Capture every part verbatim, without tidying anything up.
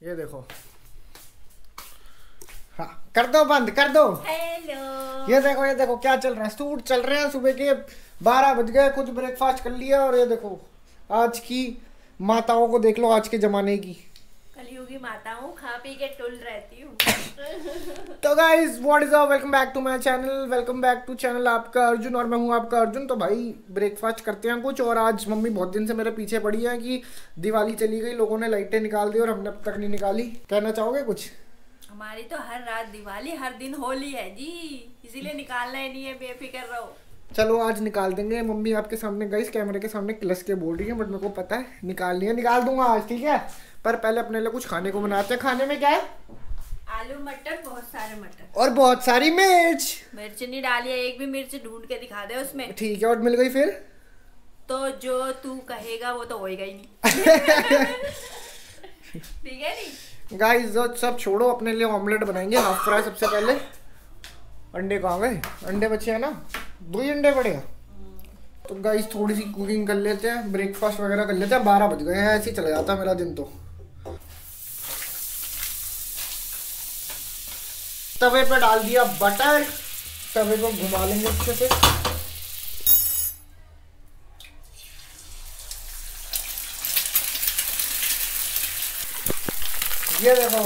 ये देखो, हाँ कर दो, बंद कर दो। हेलो, ये देखो ये देखो क्या चल रहा है, सूट चल रहे हैं। सुबह के बारह बज गए, कुछ ब्रेकफास्ट कर लिया और ये देखो आज की माताओं को देख लो, आज के जमाने की कलयुगी माता हूँ, खा पी के टुल रहती हूँ। तो guys what is up, welcome back to my channel, welcome back to channel आपका अर्जुन और मैं हूँ आपका अर्जुन। तो भाई ब्रेकफास्ट करते हैं कुछ। और आज मम्मी बहुत दिन से मेरे पीछे पड़ी है कि दिवाली चली गई, लोगों ने लाइटें निकाल दी और हमने अब तक नहीं निकाली। कहना चाहोगे कुछ? हमारी तो हर रात दिवाली, हर दिन होली है जी, इसीलिए निकालना ही नहीं है, बेफिक्र रहो। चलो आज निकाल देंगे। मम्मी आपके सामने गाइस कैमरे के सामने क्लस के बोल रही है, बट मेरे को पता है निकालनी है, निकाल दूंगा आज, ठीक है। पर पहले अपने लिए कुछ खाने को बनाते हैं। खाने में क्या है? आलू मटर, बहुत सारे मटर और बहुत सारी मिर्च। मिर्च नहीं डाली है, एक भी मिर्च ढूंढ के दिखा दे उसमें। ठीक है, और मिल गई फिर तो जो तू कहेगा वो तो होएगा ही नहीं। ठीक है नहीं गाइस, जो सब छोड़ो, अपने लिए ऑमलेट बनाएंगे हाफ फ्राई। सबसे पहले अंडे कहाँ गए? अंडे बचे हैं ना, दो ही अंडे पड़े हैं। तो गाइस थोड़ी सी कुकिंग कर लेते हैं, ब्रेकफास्ट वगैरह कर लेते हैं। बारह बज गए हैं, ऐसे ही चला जाता है मेरा दिन। तो तवे पे डाल दिया बटर, तवे को घुमा लेंगे अच्छे से। ये देखो,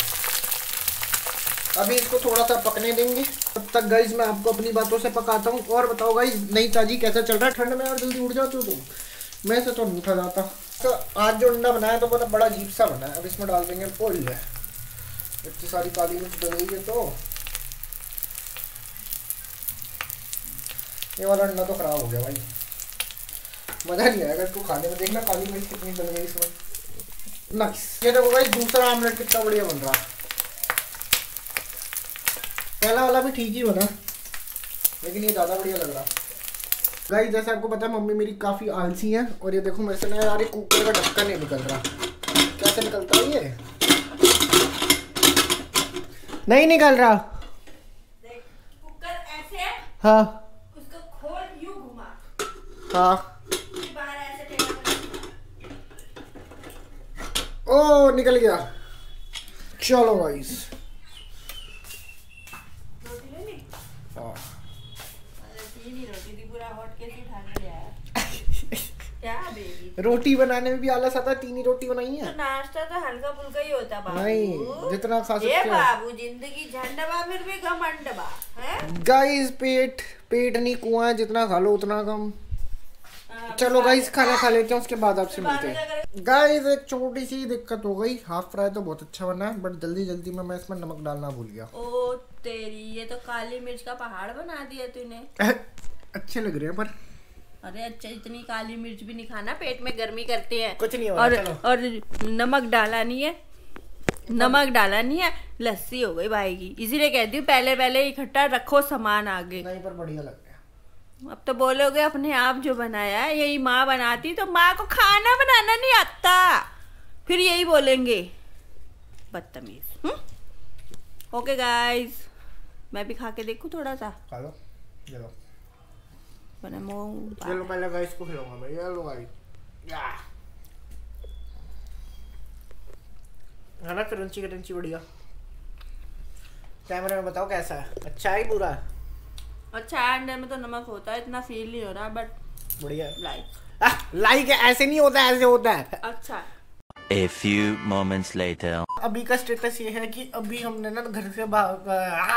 अभी इसको थोड़ा सा पकने देंगे। तब तक गाइस मैं आपको अपनी बातों से पकाता हूँ। और बताओ गाइस, नई ताजी कैसा चल रहा है? ठंड में और जल्दी उठ जाते हो तुम, मैं से तो नहीं उठा जाता। तो आज जो अंडा बनाया तो बड़ा बड़ा अजीब सा बना है। अब इसमें डाल देंगे ऑयल है, इतनी सारी काली मिर्च डली है। तो ये वाला अंडा तो खराब हो गया भाई, मजा नहीं आएगा इसको खाने में। देखना काली मिर्च कितनी डल गई इसमें। नाइस। ये देखो भाई दूसरा आमलेट कितना बढ़िया बन रहा है। पहला वाला भी ठीक ही बना, लेकिन ये ज्यादा बढ़िया लग रहा। गाइस जैसे आपको पता है मम्मी मेरी काफी आलसी है। और ये देखो मेरे से ना यार कुकर का ढक्कन नहीं निकल रहा। कैसे निकलता है ये? नहीं निकल रहा। देख, कुकर ऐसे है, हाँ उसको खोल, यूं घुमा, हाँ। फिर बाहर ऐसे टेढ़ा। ओ निकल गया। चलो गाइस, रोटी ले ली? हाँ अरे तीन ही रोटी थी, पूरा हॉट कैसे उठाने गया? क्या बेबी, रोटी बनाने में भी आलस आता है। तीन ही रोटी बनाई है। तो नाश्ता तो हल्का फुल्का ही होता बाबू। नहीं, जितना खा सकते ये हो। बाबू जिंदगी झंडबा फिर भी घमंडबा है। गाइस पेट पेट नहीं कुआं है, जितना खा लो उतना कम। चलो गाइस खाना खा लेते हैं, उसके बाद आपसे मिलते हैं। गाइस एक छोटी सी दिक्कत हो गई, हाफ फ्राई तो बहुत अच्छा बना है, बट जल्दी जल्दी में मैं इसमें नमक डालना भूल गया। ओ तेरी, ये तो काली मिर्च का पहाड़ बना दिया तूने। अच्छे लग रहे हैं पर। अरे अच्छा, इतनी काली मिर्च भी नहीं खाना, पेट में गर्मी करते हैं। कुछ नहीं होगा। और चलो। और नमक डाला नहीं है, नमक डाला नहीं है, लस्सी हो गई भाई की। इसीलिए कहती हूँ पहले पहले इकट्ठा रखो सामान आगे। नहीं पर बढ़िया लग रहा। अब तो बोलोगे अपने आप जो बनाया है यही माँ बनाती, तो माँ को खाना बनाना नहीं आता, फिर यही बोलेंगे बदतमीज। ओके गाइस, मैं भी खा के देखूँ थोड़ा सा। खा लो, ये लो। बना मूंग। ये लो, पहले गाइस को खिलाऊंगा मैं। ये लो गाइस, या है ना क्रंची क्रंची बढ़िया। कैमरे में बताओ कैसा है, अच्छा है बुरा है? अच्छा अंडे में तो नमक होता है, इतना फील नहीं हो रहा, बट बढ़िया है। लाइक लाइक ऐसे नहीं होता, ऐसे होता है। अच्छा। A few moments later. अभी का स्टेटस ये है कि अभी हमने ना घर से भाग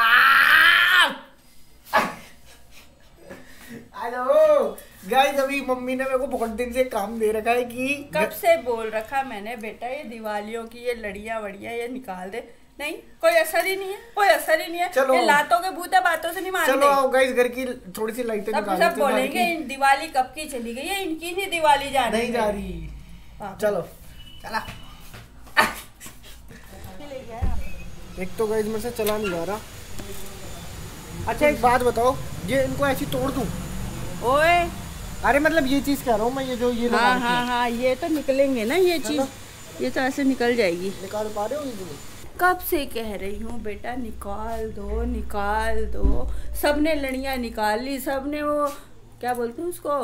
गाइस, अभी मम्मी ने मेरे को बहुत दिन से काम दे रखा है कि कब से बोल रखा मैंने बेटा ये दिवालियों की ये लड़ियां वड़ियां ये निकाल दे। नहीं, कोई असर ही नहीं है, कोई असर ही नहीं है। चलो। ये लातों के भूत है, बातों से नहीं मानते। चलो आओ गाइस, घर की थोड़ी सी लाइटें सब निकाल सब लेते हैं बोलेंगे इन दिवाली कब की चली गई है, इनकी नहीं दिवाली जाने नहीं जा रही। चलो चला। एक तो गाइस मेरे से चला नहीं जा रहा। अच्छा एक बात बताओ, ये इनको ऐसी तोड़ दूं? ओए अरे मतलब ये चीज कह रहा हूँ मैं, ये जो ये लगा हाँ रखी हाँ है। हाँ, ये तो निकलेंगे ना, ये चीज ये तो ऐसे निकल जाएगी। निकाल पा रहे हो ये? कब से कह रही हूँ बेटा निकाल दो निकाल दो। सबने लड़ियाँ निकाल ली, सबने वो क्या बोलते हैं उसको,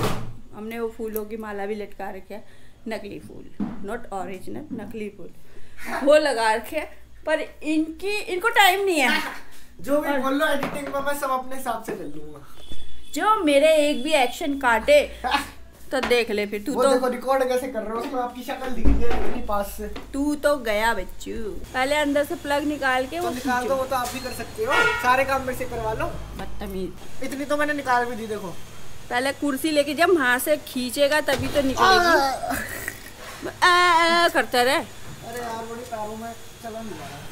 हमने वो फूलों की माला भी लटका रखी है, नकली फूल, नॉट ओरिजिनल, नकली फूल। वो लगा रखे, पर इनकी इनको टाइम नहीं है। जो भी बोल लो एडिटिंग में मैं सब अपने हिसाब से कर लूंगा। जो मेरे एक भी एक्शन काटे तो देख ले फिर तू। वो तो देखो रिकॉर्ड कैसे कर रहे हो, उसमें आपकी शक्ल दिख रही है अपनी पास से। तू तो गया बच्चू। पहले अंदर से प्लग निकाल के तो वो निकाल दो, वो तो आप भी कर सकते हो, सारे काम मेरे से करवा लो। बदतमीज। इतनी तो मैंने निकाल भी दी देखो। पहले कुर्सी लेके जब वहां से खींचेगा तभी तो निकलेगी। आ, आ, करता रहे। अरे यार बड़ी पैरों में चला नहीं रहा।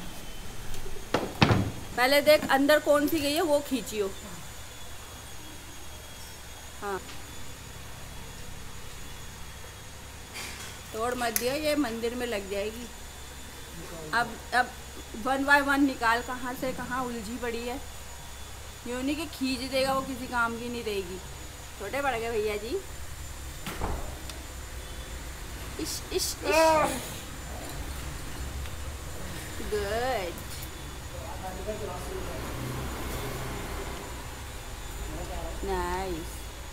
पहले देख अंदर कौन सी गई है वो खींचियो। हाँ तोड़ मत दिया, ये मंदिर में लग जाएगी। अब अब वन बाय वन निकाल, कहाँ से कहाँ उलझी पड़ी है। यूँ नहीं कि खींच देगा, वो किसी काम की नहीं रहेगी। छोटे पड़ गए भैया जी। इश इश इश गुड। नाइस।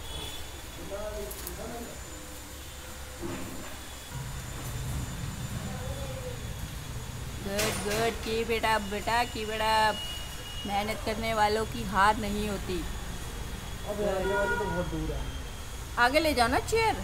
गुड गुड की बेटा बेटा की बेटा। मेहनत करने वालों की हार नहीं होती। अब ये वाली तो बहुत दूर है। आगे ले जाओ ना चेयर।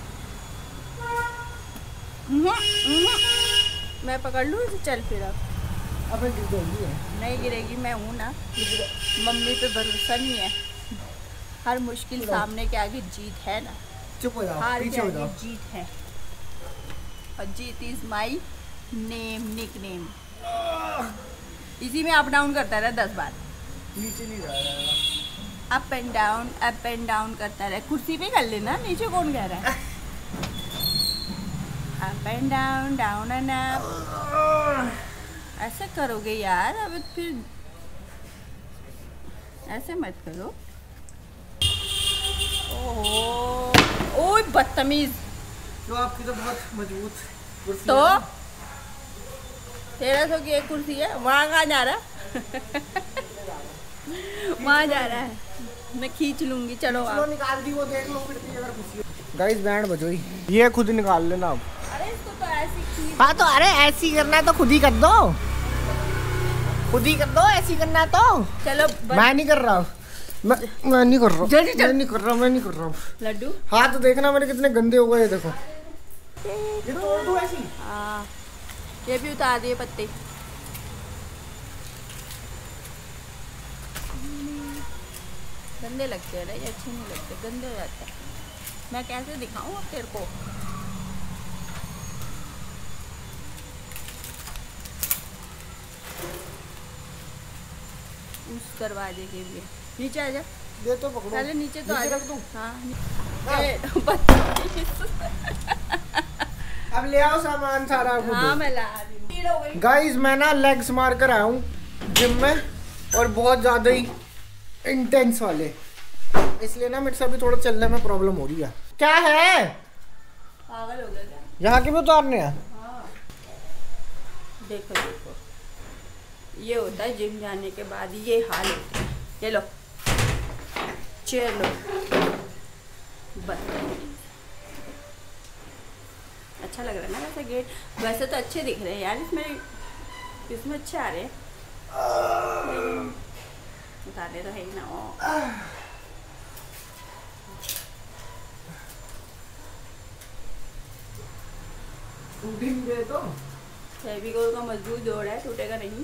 मैं पकड़ लूँ इसे, चल फिर अब। अबे गिर जाएगी है। नहीं गिरेगी, मैं हूँ ना। मम्मी पे भरोसा नहीं है। हर मुश्किल सामने के आगे जीत है ना। चुप हो जाओ, हार के पीछे हो आगे जाओ। जीत है। और Jeet is my name, nickname. इसी में अप डाउन करता रहे दस बार। नीचे नहीं जा रहा। Up and down up and down करता रहे। कुर्सी पे कर लेना, नीचे कौन कह रहा है। Up and down down and up. ऐसे करोगे यार, अब फिर ऐसे मत करो। ओहो ओए बदतमीज। तो आपकी तो बहुत मजबूत कुर्सी तो है। तेरह सौ की एक कुर्सी है, वहाँ कहाँ जा रहा है। वहाँ जा रहा है, मैं खींच लूंगी। चलो चलो आप। निकाल दी, वो देख लो फिर अगर कुर्सी। गाइस बैंड बजो ही, ये खुद निकाल लेना अब। अरे इसको तो ऐसी खींच। हाँ तो अरे ऐसी करना है तो खुद ही कर दो, खुद ही कर दो। ऐसी करना है तो चलो मैं नहीं कर रहा, मैं मैं नहीं कर रहा, जल्दी चल। मैं नहीं कर रहा, मैं नहीं कर रहा। लड्डू हाथ तो देखना मेरे कितने गंदे हो गए, देखो। ये तोड़ दूं ऐसी। हाँ ये भी उतार दिए पत्ते। गंदे लगते हैं ना ये, अच्छे नहीं लगते, गंदे हो जाते हैं। मैं कैसे दिखाऊं अब तेरे को। उस दरवाजे के लिए नीचे आ जा। दे तो पकड़ो, पहले नीचे तो आ नीचे जा। रख दूं। हाँ ए, बदतमीज। अब ले आओ सामान सारा खुद। हाँ मैं ला रही हूँ। गाइस मैं ना लेग्स मार कर आया हूँ जिम में, और बहुत ज़्यादा ही इंटेंस वाले, इसलिए ना मेरे से अभी थोड़ा चलने में प्रॉब्लम हो रही है। क्या है, पागल हो गया क्या? यहाँ के भी उतारने हैं? हाँ देखो देखो, ये होता है जिम जाने के बाद ये हाल होता है। ये लो चेयर लो। बदतमीज। अच्छा लग रहा है ना वैसे गेट, वैसे तो अच्छे दिख रहे हैं यार इसमें, इसमें अच्छे आ रहे हैं। उतारे तो है ही ना। ओ टूटेंगे तो। फेविकोल का मजबूत जोड़ है, टूटेगा नहीं।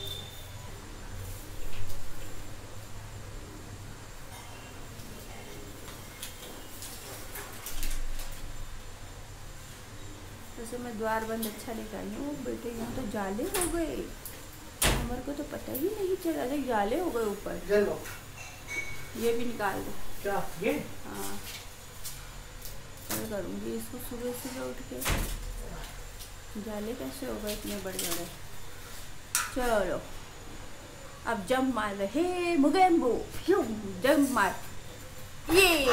वैसे मैं द्वार बंद अच्छा नहीं कर रही हूँ बेटे, यहाँ तो जाले हो गए। हमारे को तो पता ही नहीं चला, अरे जाले हो गए ऊपर। चलो ये भी निकाल दो। क्या ये? हाँ कल करूँगी इसको सुबह सुबह उठ के। जाले कैसे हो गए इतने बड़े बड़े। चलो अब जंप मार रहे मुगेम्बो, जंप मार। ये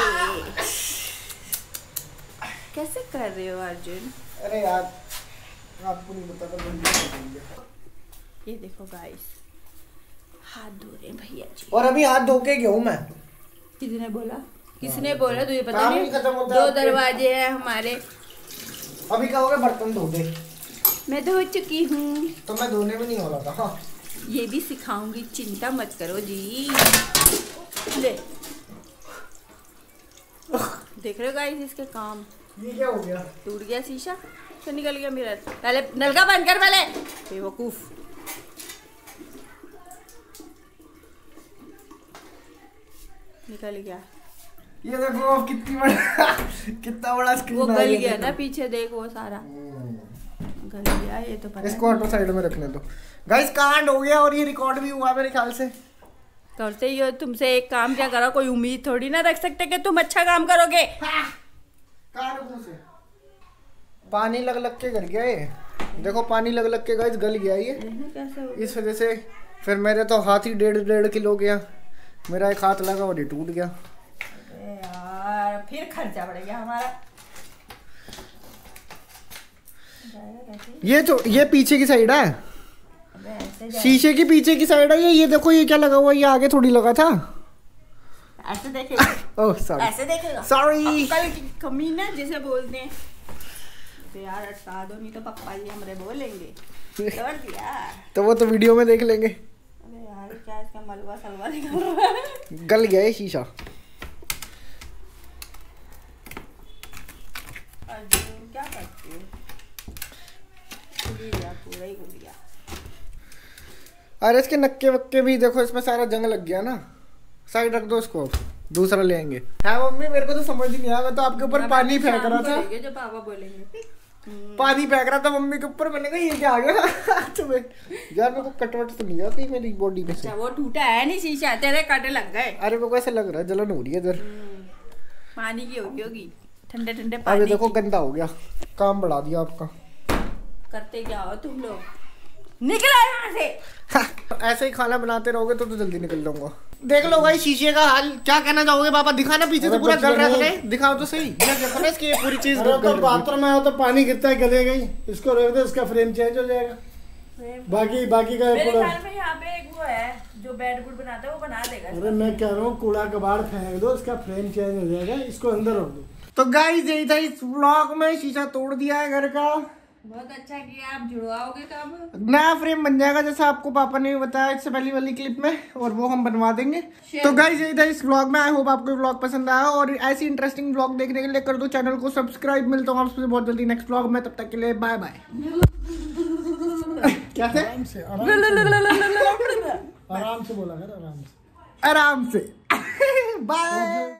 कैसे कर रहे हो अर्जुन? अरे यार आपको नहीं पता था। ये देखो गाइस, हाथ धो रहे हैं भैया जी। और अभी हाथ धो के गया हूँ मैं। किसने बोला? किसने बोला तुझे पता काम नहीं? नहीं खत्म होता दो आपके। दरवाजे हैं हमारे। अभी क्या होगा, बर्तन धो दे। मैं धो चुकी हूँ। तो मैं धोने में नहीं हो रहा था। हाँ ये भी सिखाऊंगी, चिंता मत करो जी। ले देख रहे हो गाइस इसके काम। ये क्या हो गया? टूट गया शीशा तो निकल गया मिरर। पहले नलका बंद कर पहले, बेवकूफ। निकल गया। ये देखो अब कितनी बड़ा कितना बड़ा स्क्रीन। वो गल गया ना पीछे, देख वो सारा गल गया। ये तो पता इसको ऑटो साइड में रखने दो गाइस। कांड हो गया और ये रिकॉर्ड भी हुआ मेरे ख्याल से। करते ही हो, तुमसे एक काम क्या करो, कोई उम्मीद थोड़ी ना रख सकते कि तुम अच्छा काम करोगे। से पानी लग लग के गिर गया ये। देखो पानी लग लग के गाइस गल गया ये। कैसे इस वजह से फिर मेरे तो हाथ ही डेढ़ डेढ़ किलो गया। मेरा एक हाथ लगा और ये टूट गया। अरे यार फिर खर्चा बढ़ गया हमारा। ये तो ये पीछे की साइड है, शीशे की पीछे की साइड है ये। ये देखो ये क्या लगा हुआ, ये आगे थोड़ी लगा था। ऐसे देखेगा। ओह सॉरी, ऐसे देखेगा। सॉरी। कल की कमी ना जिसे बोलते हैं। तो यार अटका दो, नहीं तो पप्पा जी हमरे बोलेंगे। छोड़ दिया तो वो तो वीडियो में देख लेंगे। अरे यार क्या इसका मलबा सलवा निकल रहा है। गल गया ये शीशा। अर्जुन क्या करते हो? खुल गया, पूरा ही खुल गया। अरे इसके नक्के वक्के भी देखो, इसमें सारा जंग लग गया ना। साइड रख दो इसको, दूसरा ले आएंगे। हाँ मम्मी मेरे को तो समझ नहीं आया। मैं तो आपके ऊपर पानी फेंक रहा था। जो पापा बोलेंगे पानी फेंक रहा था मम्मी के ऊपर। मैंने कहा ये क्या आ गया तुम्हें। यार मेरे को कटवट तो नहीं आती मेरी बॉडी में से। अच्छा वो टूटा है नहीं शीशा, तेरे कांटे लग गए। अरे मेरे को ऐसा लग रहा है जलन हो रही है इधर। पानी की होगी होगी, ठंडे ठंडे अरे पानी देखो की। गंदा हो गया, काम बढ़ा दिया आपका। करते क्या हो तुम लोग, निकलो यहाँ से। ऐसे ही खाना बनाते रहोगे तो तो जल्दी निकल जाऊंगा। देख लो भाई शीशे का हाल। क्या कहना चाहोगे पापा? दिखाना पीछे से पूरा गल रहा है। दिखाओ तो सही। ये देखो ना इसकी ये पूरी चीज गल रही है। बाथरूम में आया तो पानी गिरता है, गलेगा ही। इसको रख दो, इसका फ्रेम चेंज हो जाएगा। बाकी बाकी का मेरे पूरा। ख्याल में यहाँ पे एक वो है जो बेड बुड बनाता है, वो बना देगा। अरे मैं कह रहा हूँ कूड़ा कबाड़ फेंक दो, इसका फ्रेम चेंज हो जाएगा। इसको अंदर रख दो। तो गाइस यही था इस व्लॉग में। शीशा तोड़ दिया है घर का। बहुत अच्छा किया, आप जुड़वाओगे कब? नया फ्रेम बन जाएगा जैसा आपको पापा ने बताया इससे पहली वाली क्लिप में, और वो हम बनवा देंगे। तो गाइस यही था इस व्लॉग में। आई होप आपको व्लॉग पसंद आया, और ऐसी इंटरेस्टिंग व्लॉग देखने के लिए कर दो चैनल को सब्सक्राइब। मिलता हूँ आपसे बहुत जल्दी नेक्स्ट व्लॉग में। तब तक के लिए बाय बाय। क्या थे? आराम से आराम से आराम से बोला कर, आराम से आराम से बाय।